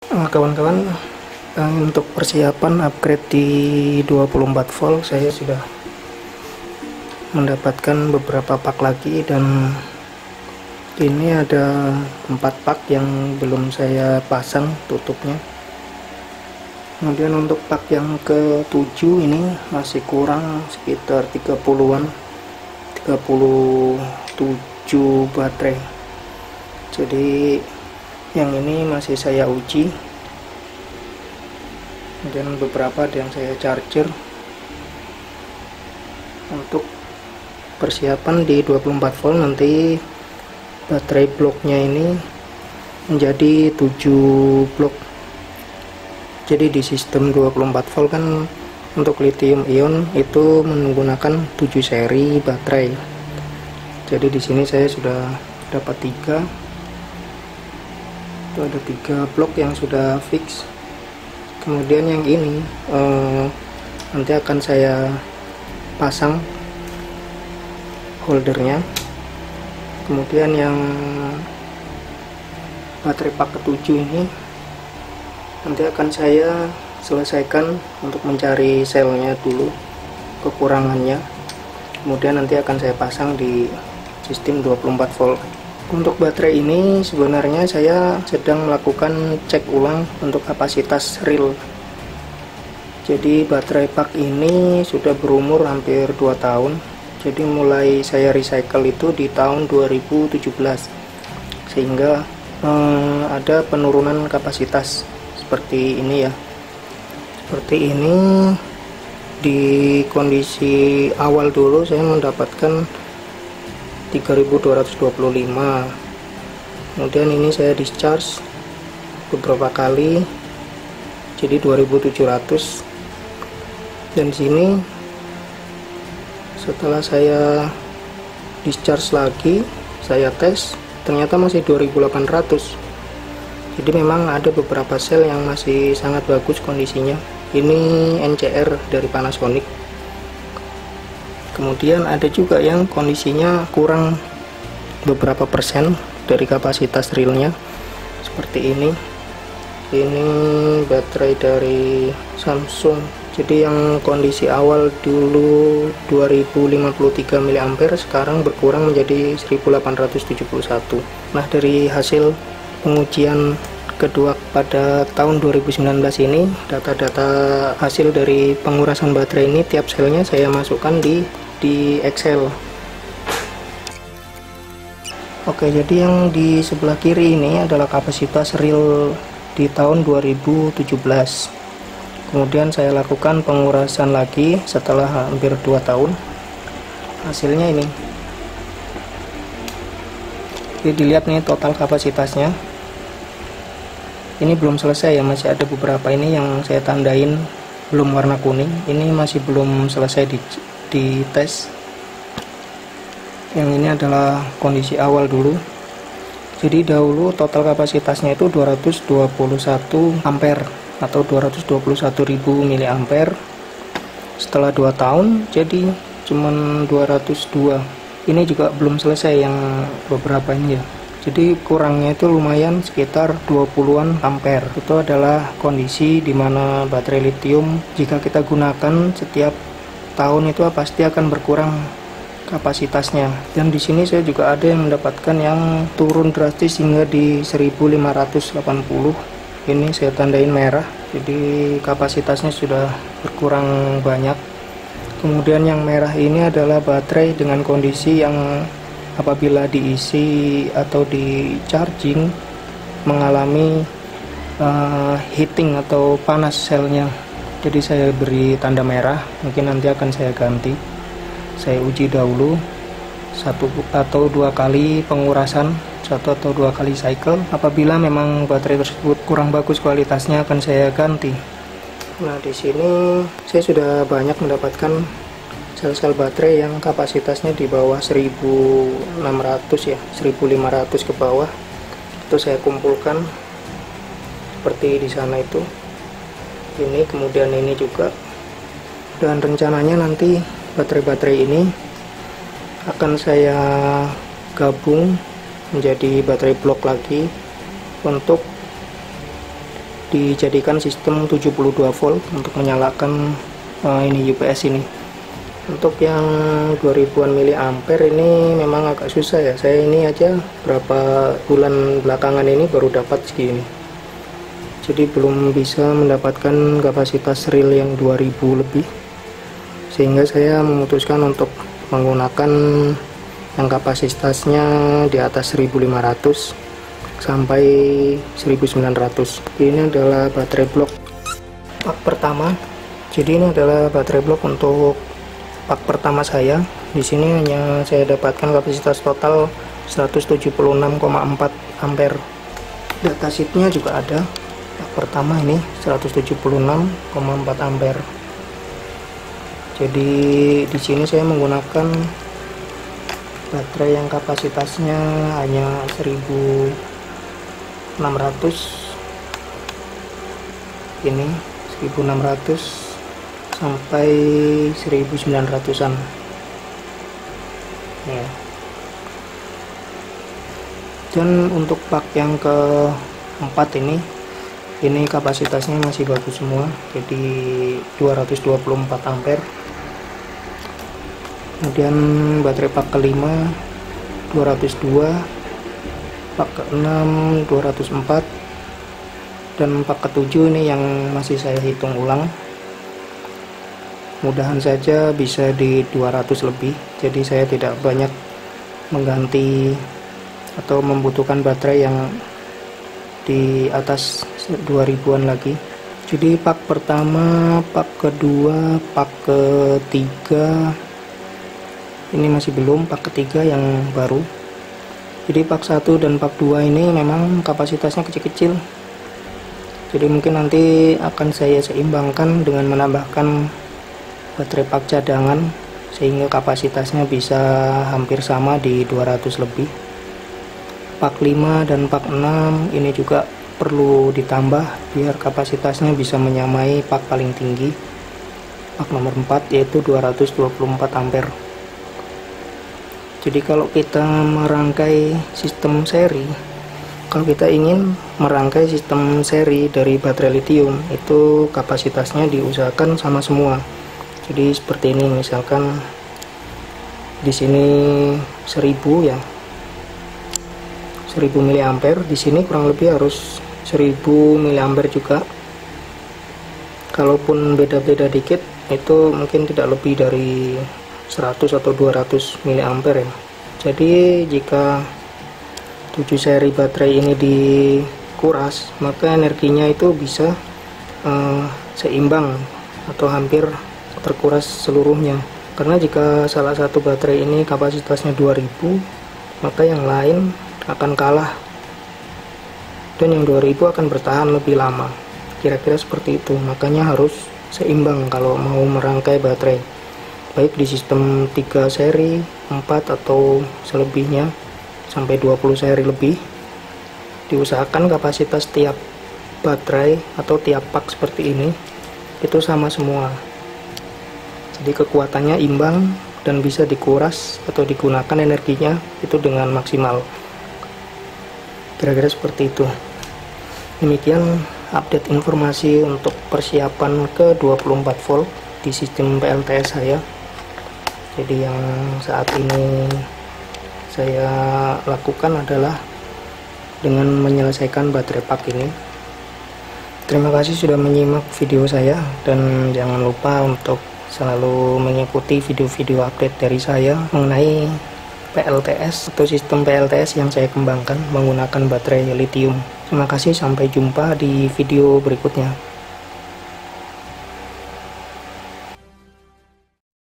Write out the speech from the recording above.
Kawan-kawan, untuk persiapan upgrade di 24 volt saya sudah mendapatkan beberapa pak lagi, dan ini ada 4 pak yang belum saya pasang tutupnya. Kemudian untuk pak yang ke-7 ini masih kurang sekitar 30-an, 37 baterai. Jadi yang ini masih saya uji. Kemudian beberapa ada yang saya charger untuk persiapan di 24 volt. Nanti baterai bloknya ini menjadi 7 blok. Jadi di sistem 24 volt kan untuk lithium ion itu menggunakan 7 seri baterai. Jadi di sini saya sudah dapat 3. Itu ada 3 blok yang sudah fix. Kemudian yang ini nanti akan saya pasang holdernya. Kemudian yang baterai pak ke-7 ini nanti akan saya selesaikan untuk mencari selnya dulu, kekurangannya. Kemudian nanti akan saya pasang di sistem 24 volt. Untuk baterai ini sebenarnya saya sedang melakukan cek ulang untuk kapasitas real. Jadi baterai pak ini sudah berumur hampir 2 tahun. Jadi mulai saya recycle itu di tahun 2017, sehingga ada penurunan kapasitas seperti ini ya. Seperti ini di kondisi awal dulu saya mendapatkan 3225. Kemudian ini saya discharge beberapa kali jadi 2700. Dan sini setelah saya discharge lagi, saya tes, ternyata masih 2800. Jadi memang ada beberapa sel yang masih sangat bagus kondisinya. Ini NCR dari Panasonic. Kemudian ada juga yang kondisinya kurang beberapa persen dari kapasitas realnya, seperti ini. Ini baterai dari Samsung. Jadi yang kondisi awal dulu 2053 mAh, sekarang berkurang menjadi 1871. Nah, dari hasil pengujian kedua pada tahun 2019 ini, data-data hasil dari pengurasan baterai ini tiap selnya saya masukkan di Excel. Oke, jadi yang di sebelah kiri ini adalah kapasitas real di tahun 2017. Kemudian saya lakukan pengurasan lagi setelah hampir 2 tahun. Hasilnya ini. Jadi dilihat nih total kapasitasnya. Ini belum selesai ya, masih ada beberapa ini yang saya tandain belum warna kuning. Ini masih belum selesai di tes. Yang ini adalah kondisi awal dulu. Jadi dahulu total kapasitasnya itu 221 ampere atau 221.000 mAh. Setelah 2 tahun jadi cuman 202. Ini juga belum selesai yang beberapa ini ya. Jadi kurangnya itu lumayan, sekitar 20-an ampere. Itu adalah kondisi dimana baterai lithium jika kita gunakan setiap tahun itu pasti akan berkurang kapasitasnya. Dan di sini saya juga ada yang mendapatkan yang turun drastis hingga di 1580. Ini saya tandain merah, jadi kapasitasnya sudah berkurang banyak. Kemudian yang merah ini adalah baterai dengan kondisi yang apabila diisi atau di charging mengalami heating atau panas selnya. Jadi saya beri tanda merah, mungkin nanti akan saya ganti. Saya uji dahulu 1 atau 2 kali pengurasan, 1 atau 2 kali cycle. Apabila memang baterai tersebut kurang bagus kualitasnya akan saya ganti. Nah, di sini saya sudah banyak mendapatkan sel-sel baterai yang kapasitasnya di bawah 1600 ya, 1500 ke bawah. Itu saya kumpulkan seperti di sana itu. Ini kemudian ini juga. Dan rencananya nanti baterai-baterai ini akan saya gabung menjadi baterai blok lagi untuk dijadikan sistem 72 volt untuk menyalakan ini UPS ini. Untuk yang 2000-an miliampere ini memang agak susah ya. Saya ini aja berapa bulan belakangan ini baru dapat segini. Jadi belum bisa mendapatkan kapasitas real yang 2000 lebih. Sehingga saya memutuskan untuk menggunakan yang kapasitasnya di atas 1500 sampai 1900. Ini adalah baterai blok pak pertama. Jadi ini adalah baterai blok untuk pak pertama saya. Di sini hanya saya dapatkan kapasitas total 176,4 ampere. Datasheetnya juga ada. Pak pertama ini 176,4 ampere. Jadi di sini saya menggunakan baterai yang kapasitasnya hanya 1600. Ini 1600 sampai 1900-an ya. Dan untuk pak yang keempat ini kapasitasnya masih bagus semua, jadi 224 ampere. Kemudian baterai pak kelima 202, pak keenam 204, dan pak ketujuh ini yang masih saya hitung ulang. Mudahan saja bisa di 200 lebih. Jadi saya tidak banyak mengganti atau membutuhkan baterai yang di atas 2000-an lagi. Jadi pak pertama, pak kedua, pak ketiga ini masih belum, pak ketiga yang baru. Jadi pak 1 dan pak 2 ini memang kapasitasnya kecil-kecil. Jadi mungkin nanti akan saya seimbangkan dengan menambahkan baterai pak cadangan sehingga kapasitasnya bisa hampir sama di 200 lebih. Pak 5 dan pak 6 ini juga perlu ditambah biar kapasitasnya bisa menyamai pak paling tinggi, pak nomor 4, yaitu 224 ampere. Jadi kalau kita merangkai sistem seri, kalau kita ingin merangkai sistem seri dari baterai lithium, itu kapasitasnya diusahakan sama semua. Jadi seperti ini, misalkan di sini 1000 ya, 1000 miliampere, di sini kurang lebih harus 1000 miliampere juga. Kalaupun beda-beda dikit, itu mungkin tidak lebih dari 100 atau 200 miliampere ya. Jadi jika 7 seri baterai ini dikuras, maka energinya itu bisa seimbang atau hampir terkuras seluruhnya. Karena jika salah satu baterai ini kapasitasnya 2000, maka yang lain akan kalah dan yang 2000 akan bertahan lebih lama. Kira-kira seperti itu. Makanya harus seimbang kalau mau merangkai baterai, baik di sistem 3 seri, 4 atau selebihnya sampai 20 seri lebih. Diusahakan kapasitas tiap baterai atau tiap pak seperti ini itu sama semua. Jadi kekuatannya imbang dan bisa dikuras atau digunakan energinya itu dengan maksimal. Kira-kira seperti itu. Demikian update informasi untuk persiapan ke 24 volt di sistem PLTS saya. Jadi yang saat ini saya lakukan adalah dengan menyelesaikan baterai pak ini. Terima kasih sudah menyimak video saya, dan jangan lupa untuk selalu mengikuti video-video update dari saya mengenai PLTS atau sistem PLTS yang saya kembangkan menggunakan baterai lithium. Terima kasih, sampai jumpa di video berikutnya.